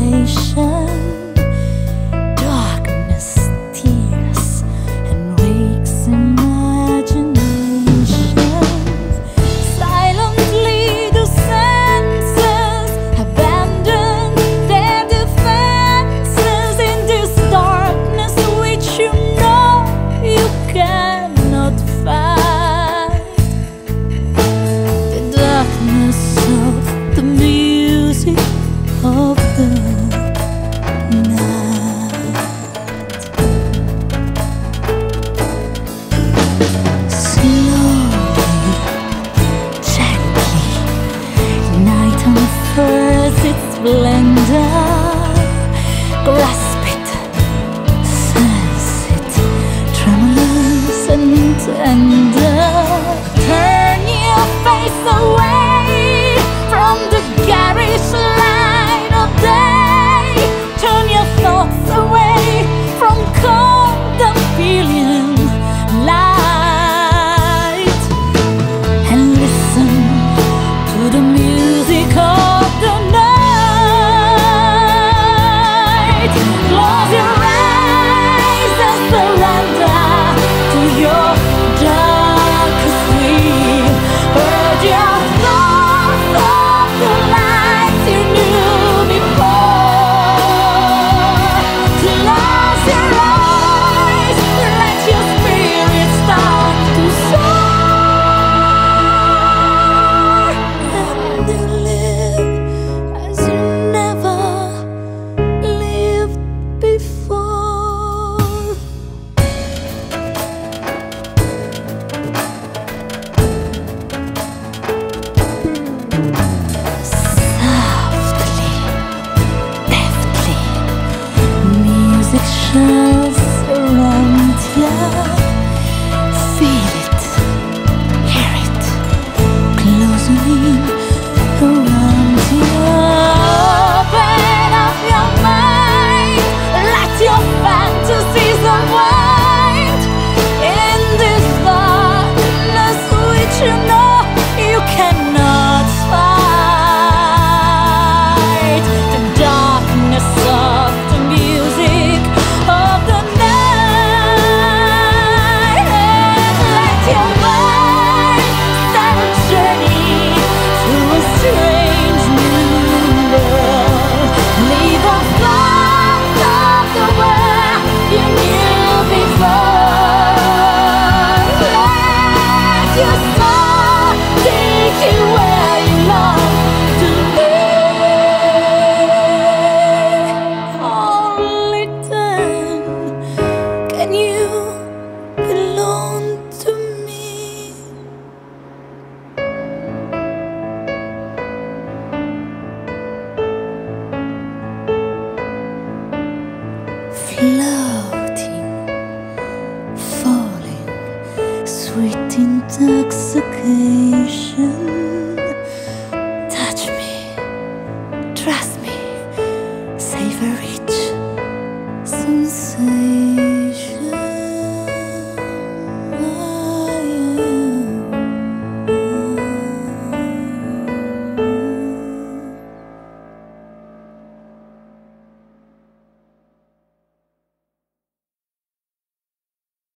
sensation. Darkness tears and wakes imagination. Silently the senses abandon their defenses in this darkness which you know you cannot fight. The darkness of the music of the night. Slowly, gently, night unfurls its splendor. Grasp it, sense it, tremulous and tender. Turn your face away from the garish light of day. Turn your thoughts away from cold and feeling light, and listen to the music of the night. Close your eyes and surrender to your darkest dream. Purge your thoughts of the lights you knew before. Close your eyes, let your spirit start to soar, and you live as you never lived before. Softly, deftly, music shall surround you. Feel it, hear it, closing around you. Open up your mind, let your fantasies unwind in this darkness which you know you cannot fight. The darkness of the music of the night. Let your mind start a journey through a strange new world. Leave the thoughts of the world you knew before. Let your soul take you where you long to be. Only then can you belong to me. Floating, falling, sweet intoxication. Touch me, trust me, savor each